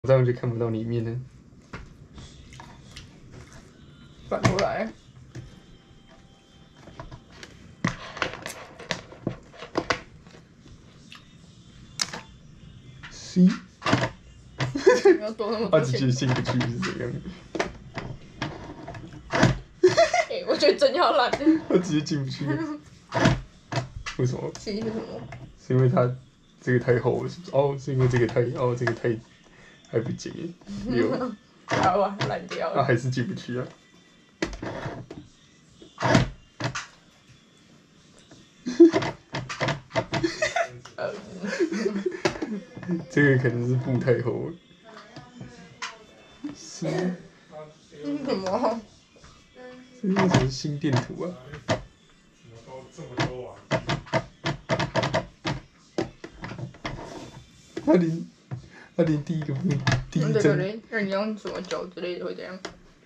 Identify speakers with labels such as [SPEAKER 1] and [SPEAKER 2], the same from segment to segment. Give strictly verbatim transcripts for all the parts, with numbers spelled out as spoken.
[SPEAKER 1] 这样就看不到里面了。
[SPEAKER 2] 反过来。
[SPEAKER 1] C。
[SPEAKER 2] 要多那么
[SPEAKER 1] 他
[SPEAKER 2] 多钱？
[SPEAKER 1] 直接进不去是怎样？
[SPEAKER 2] 哎、欸，我觉得真要烂。
[SPEAKER 1] 他直接进不去。为什么
[SPEAKER 2] ？C 是什么？
[SPEAKER 1] 是因为它这个太厚了，是不是？哦，是因为这个太哦，这个太还不紧。有。
[SPEAKER 2] 好吧，烂掉了。
[SPEAKER 1] 啊，还是进不去啊。
[SPEAKER 2] 呃，
[SPEAKER 1] 这个可能是布太厚了。是。
[SPEAKER 2] 嗯，什么？
[SPEAKER 1] 这是什么心电图啊？
[SPEAKER 3] 怎么都这么多玩具？
[SPEAKER 1] 他连他连第一个不第一针
[SPEAKER 2] 这个嘞，那你用什么酒之类的会这样？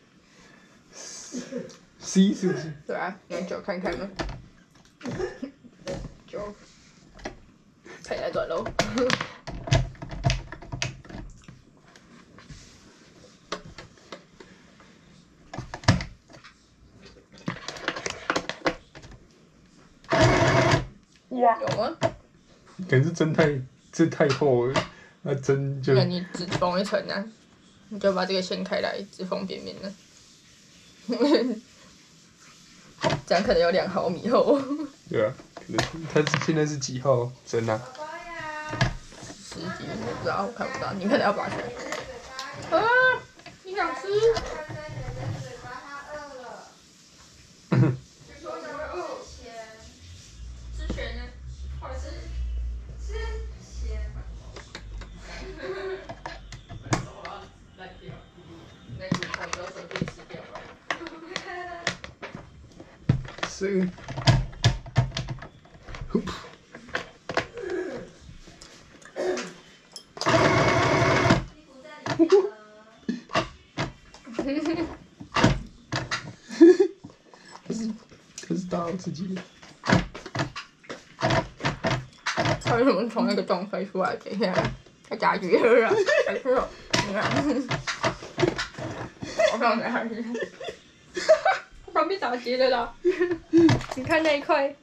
[SPEAKER 1] C 是不是？
[SPEAKER 2] 对啊，用酒看看吗？酒，看下转喽。哇，有吗？
[SPEAKER 1] 可能是针太这太厚了，那针就。
[SPEAKER 2] 那你只缝一层啊，你就把这个掀开来，只缝边边的。这样可能有两毫米厚。
[SPEAKER 1] 对啊，可能它现在是几号针啊？
[SPEAKER 2] 十几，我不知道，我看不到，你可能要拔起来。啊，你想吃？吃全呢？好吃。吃咸。烂掉。那你差不多手可以吃掉吧？
[SPEAKER 1] 是。可是可是打我自己。
[SPEAKER 2] 他为什么从那个洞飞出来？等一下，他打结了啊！还是有，你看，我刚才还是，旁边打结了啦！你看那一块，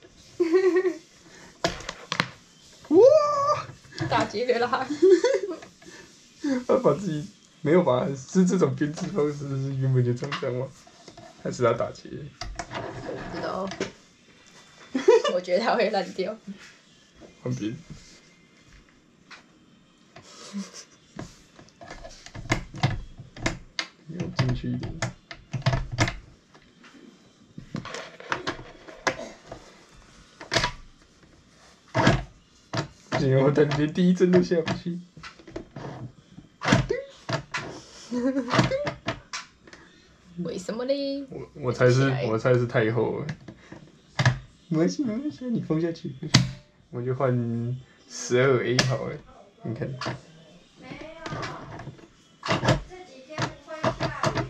[SPEAKER 1] 哇！
[SPEAKER 2] 打结了啦！
[SPEAKER 1] 他把自己没有吧？是这种编织方式是原本就长这样吗？还是他打结？
[SPEAKER 2] 我不知道，我觉得它会烂掉。
[SPEAKER 1] 换边。要进去一点。不行，我等连第一针都下不去。
[SPEAKER 2] 为什么呢？
[SPEAKER 1] 我我猜是，我猜是太后了。没关系，没关系，你放下去。我就换十二 A 好了，你看。
[SPEAKER 4] 没有，这几天不会下雨。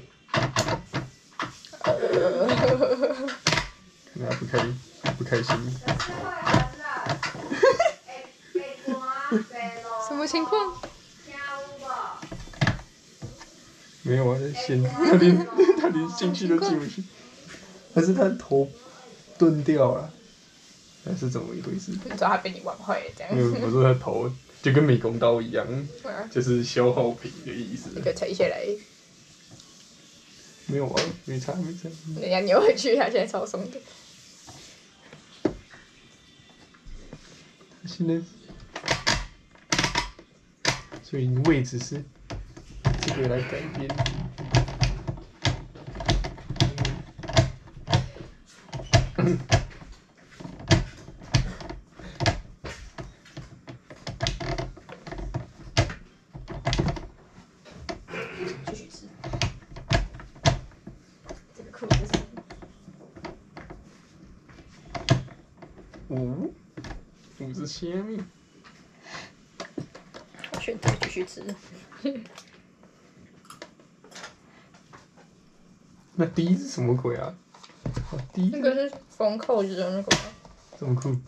[SPEAKER 1] 看他不开不开心。
[SPEAKER 4] 可是会儿了，会会寒会落。
[SPEAKER 2] 什么情况？
[SPEAKER 4] 听有无？
[SPEAKER 1] 没有啊，在线，他连他连进去都进不去，还是他头钝掉了，还是怎么一回事？
[SPEAKER 2] 你知道他被你玩坏了这样。
[SPEAKER 1] 没有，我说他头就跟美工刀一样，
[SPEAKER 2] 对啊，
[SPEAKER 1] 就是消耗品的意思。
[SPEAKER 2] 这个拆下来，
[SPEAKER 1] 没有啊，没差没差。
[SPEAKER 2] 人家扭回去，他现在超松的。
[SPEAKER 1] 现在，所以你位置是这个来改变。
[SPEAKER 2] 继续吃。这个裤子是
[SPEAKER 1] 五，五是虾米？
[SPEAKER 2] 我选择继续吃。
[SPEAKER 1] 那 D 是什么鬼啊？哦 D
[SPEAKER 2] 那个是缝扣子的那个吗？
[SPEAKER 1] 这么酷。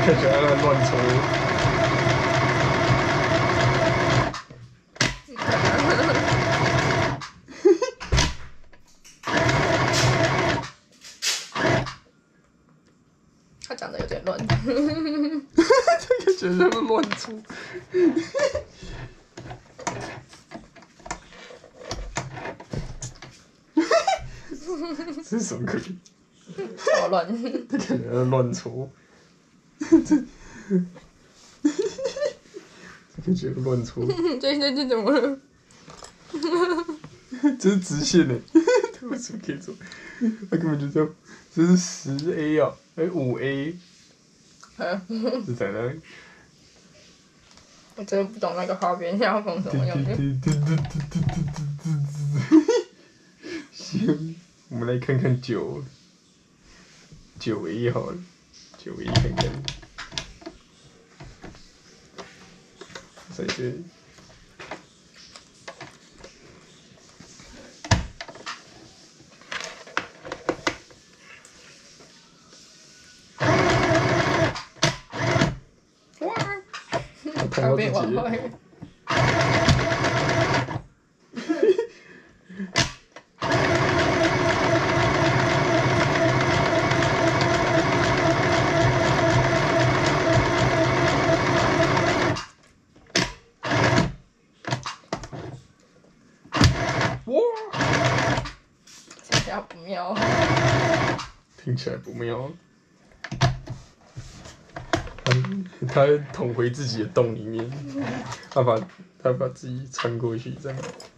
[SPEAKER 1] 看起来在乱抽。
[SPEAKER 2] 他讲的有点乱。
[SPEAKER 1] 这个觉得在乱抽。这是什么鬼？
[SPEAKER 2] 好乱。
[SPEAKER 1] 这个人在乱抽。这个觉得乱抽。
[SPEAKER 2] 这这这怎么了？
[SPEAKER 1] 这是直线的，这为什么可以做？他根本就这样。这是十 A 啊，哎五 A。是在哪里？
[SPEAKER 2] 我真的不懂那个花边要放什么用的。
[SPEAKER 1] 行，我们来看看九九 A 好了，九 A 看看，在这里。
[SPEAKER 2] 还被玩坏。听起来不妙。
[SPEAKER 1] 听起来不妙。他捅回自己的洞里面，他把他把自己穿过去，这样。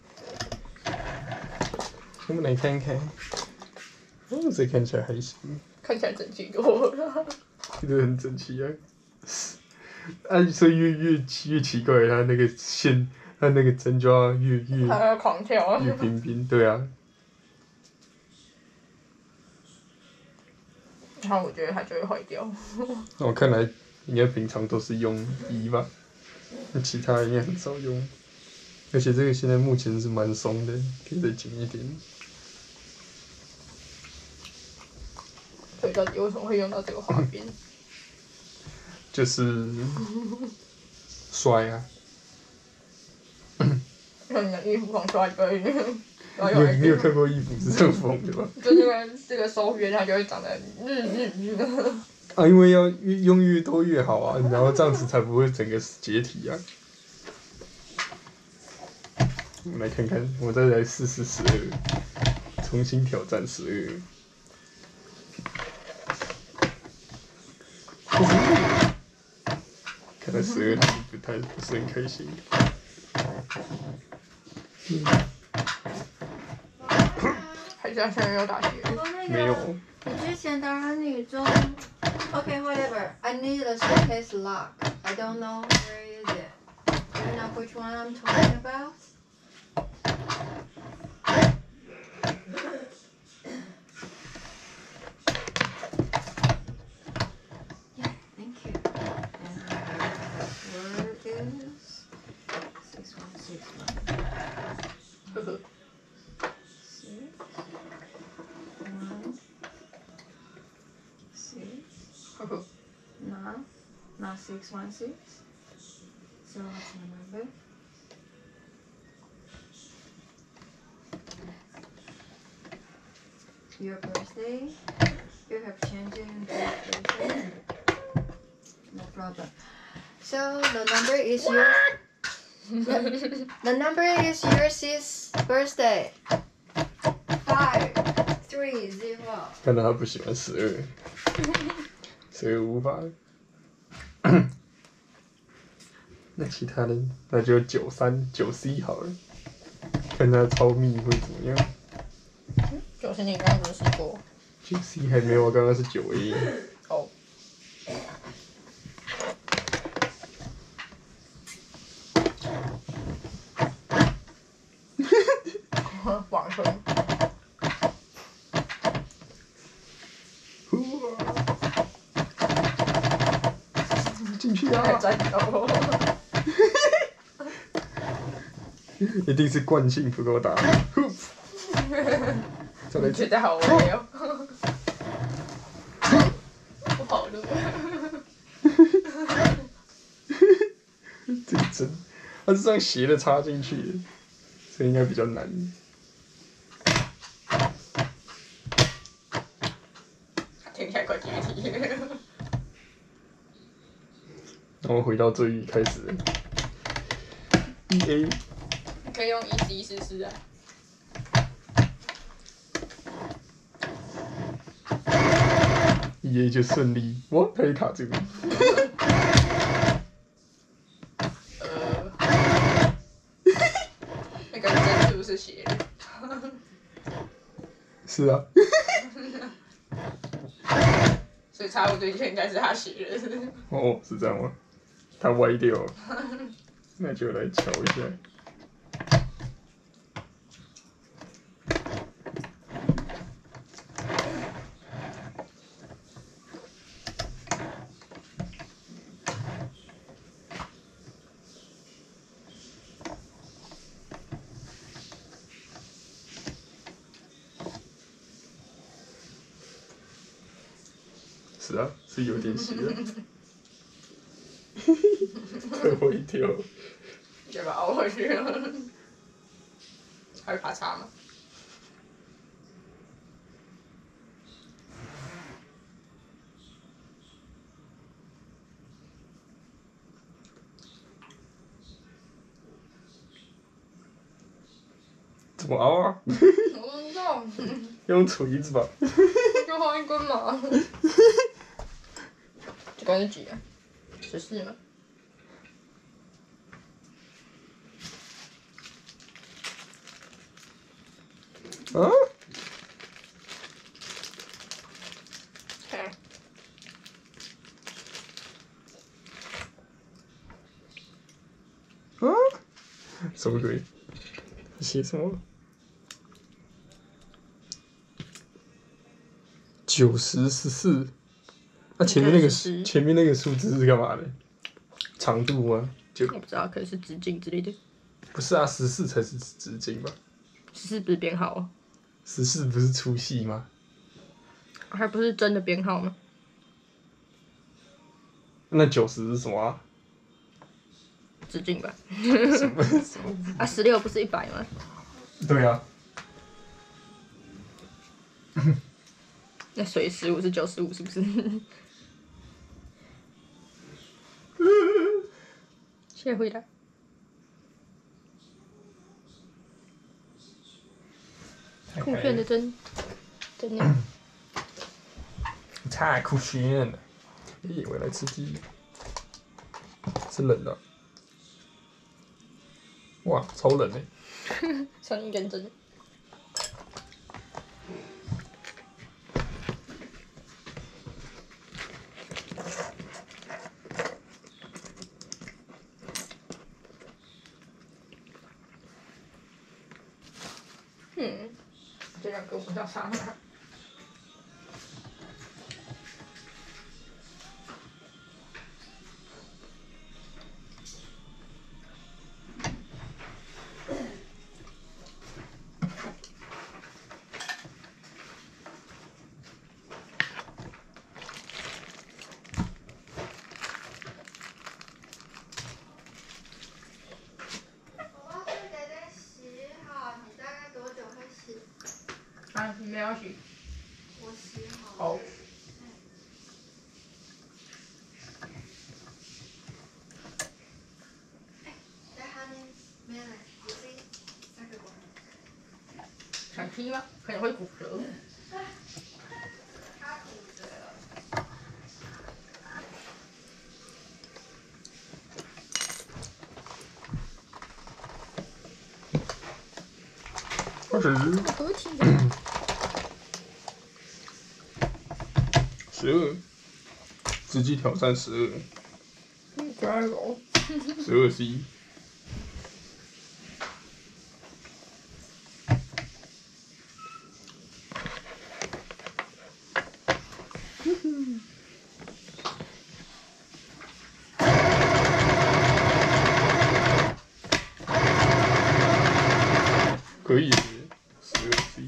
[SPEAKER 1] 我们来看看，哦，这看起来还行。
[SPEAKER 2] 看起来整齐多了。
[SPEAKER 1] 这个很整齐啊。按说越越越奇怪，他那个线，他那个针就要越越。
[SPEAKER 2] 他要狂跳。
[SPEAKER 1] 越冰冰，对啊。
[SPEAKER 2] 然后我觉得它就会坏掉。
[SPEAKER 1] 那我看来应该平常都是用一吧，那其他应该很少用。而且这个现在目前是蛮松的，可以再紧一点。
[SPEAKER 2] 所以到底为什么会用到这个花边？
[SPEAKER 1] 就是摔啊！
[SPEAKER 2] 让你的衣服狂刷一个。
[SPEAKER 1] 你有你有看过衣服是这样缝的吗？
[SPEAKER 2] 就这个这个收边，它就会长得日日日。
[SPEAKER 1] 啊，因为要越用越多越好啊，然后这样子才不会整个解体啊。我们来看看，我再来试试十二，重新挑战十二。看来十二还是不太不是很开心。嗯。
[SPEAKER 2] 还是现在有打劫？
[SPEAKER 1] 没有。
[SPEAKER 4] 你之前打完女中 ，OK whatever. I need a showcase lock. I don't know where is it. Do you know which one I'm talking about? Yeah, thank you. And where is six one six one?
[SPEAKER 2] 呵呵。
[SPEAKER 4] No, not six one six. So what's my number? Your birthday? You have changed in birthday? No problem. So the number is your. the, the number is your sis birthday. Five, three, zero.
[SPEAKER 1] 看到他不喜欢十二，十二无法。那其他的那就九三九 C 好了，看他超密会怎么样。
[SPEAKER 2] 就是你刚刚不是试过？
[SPEAKER 1] 九 C 还没有，我刚刚是九 A。
[SPEAKER 2] 哦。网红。
[SPEAKER 1] 进去啊！
[SPEAKER 2] 战斗。
[SPEAKER 1] 一定是惯性不够大。再来一次。
[SPEAKER 2] 觉得好无聊。不好录。
[SPEAKER 1] 它是这样斜的插进去的，所以应该比较难。
[SPEAKER 2] 听起来快解题了。
[SPEAKER 1] 然后回到最一开始 ，E A
[SPEAKER 2] 可以用 E C 试试啊。
[SPEAKER 1] E A 就顺利，哇，他也卡住。
[SPEAKER 2] 呃，那个针是不是斜的？
[SPEAKER 1] 是啊。
[SPEAKER 2] 所以差不多就应该是他斜的。
[SPEAKER 1] 哦，是这样吗？它歪掉了，那就来瞧一下。是啊，是有点斜的。太歪掉了。
[SPEAKER 2] 要把它凹回去了。还会怕差吗？
[SPEAKER 1] 怎么凹啊？
[SPEAKER 2] 我不知道，
[SPEAKER 1] 用锤子吧。
[SPEAKER 2] 就画一根嘛。这关是几啊？十四吗？
[SPEAKER 1] 啊？
[SPEAKER 2] 看。
[SPEAKER 1] 啊？什么鬼？写什么？九十十四。那前面那个
[SPEAKER 2] 十
[SPEAKER 1] 前面那个数字是干嘛的？长度吗？就
[SPEAKER 2] 我不知道，可能是直径之类的。
[SPEAKER 1] 不是啊，十四才是直径吧？
[SPEAKER 2] 十四不是编号哦，
[SPEAKER 1] 十四不是粗细吗？
[SPEAKER 2] 还不是真的编号吗？
[SPEAKER 1] 那九十是什么啊？
[SPEAKER 2] 直径吧。
[SPEAKER 1] 什么什么？
[SPEAKER 2] 啊，十六不是一百吗？
[SPEAKER 1] 对啊。
[SPEAKER 2] 那所以十五是九十五，是不是？谢谢回答。酷炫的针，真的。
[SPEAKER 1] 太酷炫了！咦，我来吃鸡，是冷的。哇，超冷诶！
[SPEAKER 2] 算一根针。嗯，这两个不叫啥嘛。啊，你没有洗。
[SPEAKER 4] 我洗好。
[SPEAKER 2] 好。
[SPEAKER 4] 在下面没有自己三个光。
[SPEAKER 2] 想踢吗？可能会骨折。
[SPEAKER 4] 他骨折了。
[SPEAKER 1] 二十。
[SPEAKER 2] 合体。
[SPEAKER 1] 十二。直击挑战十二。
[SPEAKER 2] 嗯，加油。
[SPEAKER 1] 十二 C。可以，十二 C。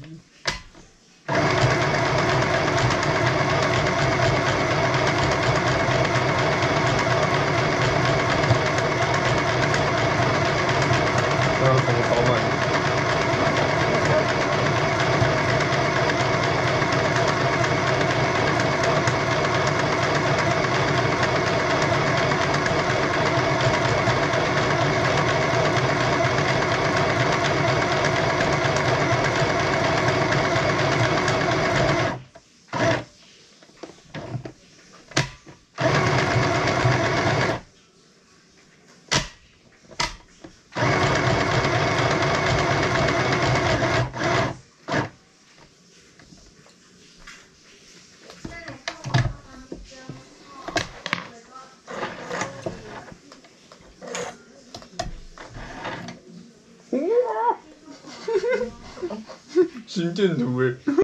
[SPEAKER 1] 心电图哎。